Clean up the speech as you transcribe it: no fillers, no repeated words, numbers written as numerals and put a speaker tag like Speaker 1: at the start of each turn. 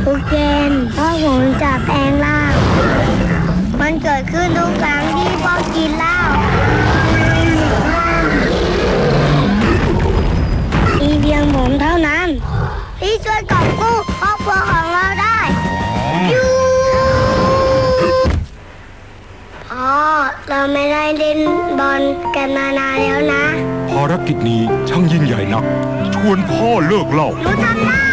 Speaker 1: ทุกเย็นพ่อผมจะแปลงร่างมันเกิดขึ้นทุกครั้งที่พ่อกินเหล้ามีเพียงผมเท่านั้นที่ช่วยกอบกู้ครอบครัวของเราได้พ่อเราไม่ได้เล่นบอลกันมานานแล้วนะ
Speaker 2: ภารกิจนี้ช่างยิ่งใหญ่นักชวนพ่อเลิกเหล้า
Speaker 1: หนูทำได้